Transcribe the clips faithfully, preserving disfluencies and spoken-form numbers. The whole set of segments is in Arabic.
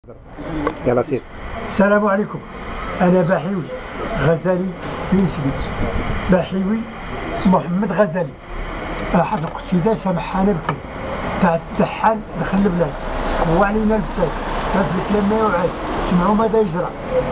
يلا سير. السلام عليكم. أنا بحيوي غزالي ينسبي بحيوي محمد غزالي. أحد القصيدة سامحانا بكم تاع التحان دخل البلاد هو علينا الفساد ما في الكلام ما يوعد سمعوا ماذا يجرى.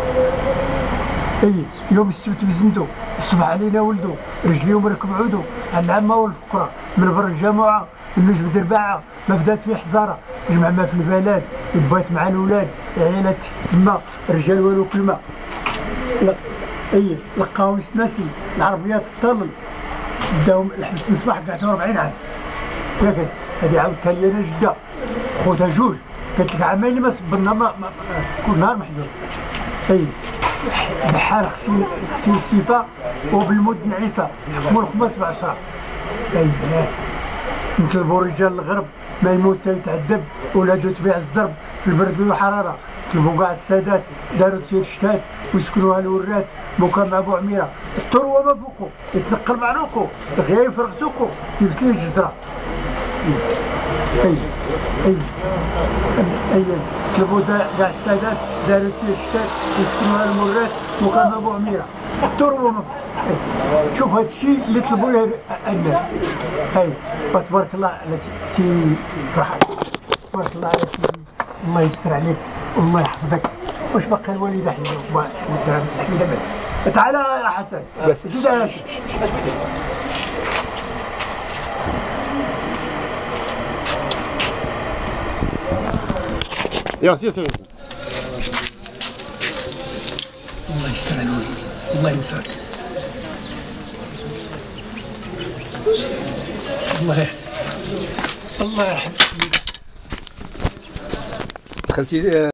اي يوم السبت بزندو الصبح علينا ولدو رجليهم ركب عودو على العامة والفقراء من بر الجامعة النجم درباعة ما فدات في حزارة جمع ما في البلاد يبات مع الولاد عيالات تحت الماء رجال والو كلمة. لا اي لقاو سناسي العربيات تطلل بداهم الحبس مصباح قعدوا أربعين عام ياك هذه عاودتها لي انا جده خوتها جوج قالت لك عامين اللي ما صبرنا ما, ما كل نهار محجور. اي بحال غسيل غسيل السيفه وبالمد نعيفه حكموا الخماس بعشرة. اي نطلبوا رجال الغرب ما يموت يتعذب ولادو تبيع الزرب في البرد والحراره طلبوا كاع السادات داروا تير شتات ويسكنوها الورات بوكا مع بو عميره الثروه ما فوقو يتنقل مع روكو دغيا يفرغ سوقو يلبس ليه الجدره. اي اي اي طلبوا كاع السادات داروا تير شتات ويسكنوها المورات بوكا مع بو عميره الثروه ما فوقو. شوف هذا الشيء اللي طلبوا له الناس. اي تبارك الله على سي فرحان تبارك الله على سيدي الله يستر عليك والله يحفظك. واش باقي الوالده حميده والدرهم حميده مات. تعال يا حسن زيد يا هاشم. يلا سير سير. الله يستر على الوالدين الله ينصرك. الله الله يرحم. دخلتي